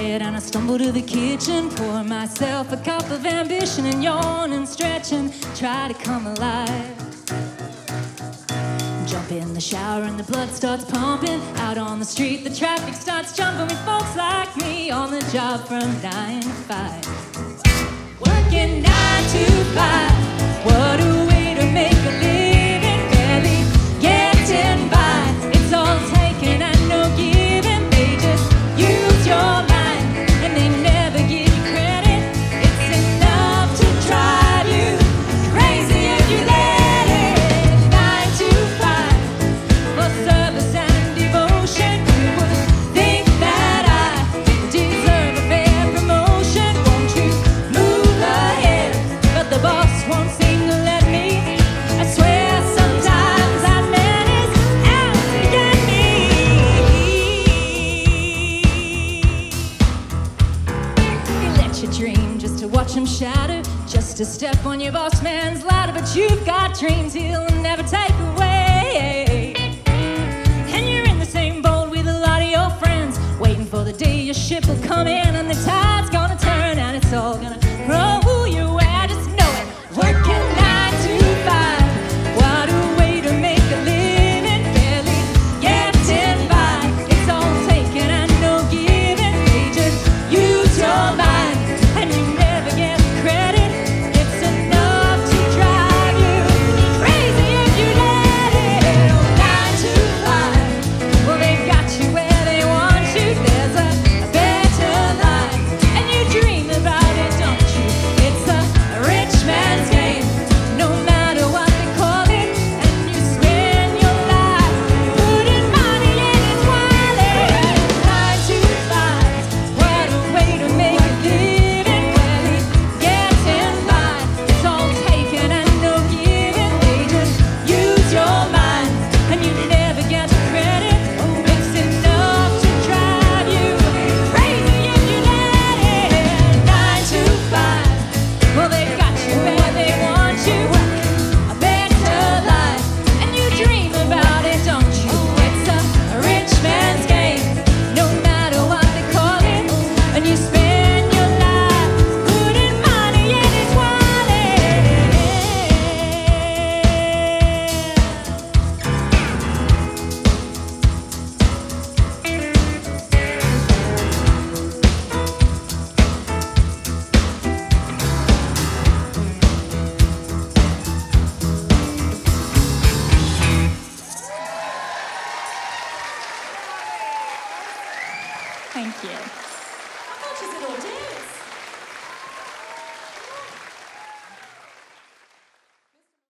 bed and I stumble to the kitchen, pour myself a cup of ambition and yawn and stretch and try to come alive. Jump in the shower and the blood starts pumping. Out on the street the traffic starts jumping with folks like me on the job from 9 to 5. Working 9 to 5, what a way to make a living, barely getting by. It's all taken and no giving, they just use your mind and they never give you credit. It's enough to drive you crazy if you let it. 9 to 5, for service and devotion. You would think that I deserve a fair promotion. Won't you move ahead? But the boss won't seem to let me. I swear sometimes that man is out to get me. You let your dream just to watch him shatter, just to step on your boss man's ladder. But you've got dreams he'll never take away, and you're in the same boat with a lot of your friends, waiting for the day your ship will come in and the tide's gonna turn and it's all gonna roll your way. I just know it. Working 9 to 5, what a way to make a living, barely getting by. It's all taken and no giving, they just use your mind and you never get credit. It's enough to drive you crazy if you let it. Oh, 9 to 5, well they've got you where they want you. There's a better life and you dream about it, don't you? It's a rich man's game, no matter what they call it, and you spend your life putting money in its wallet. 9 to 5, what a way to make a living, barely getting by. It's all taken and no giving, they just use your mind and you never get credit. Oh, it's enough to drive you crazy if you let it. 9 to 5, well they've got you where they want you. A better life and you dream about it, don't you? It's a rich man's game, no matter what they call it, and you spend your life putting money in its wallet. Thank you. How much is it all dance?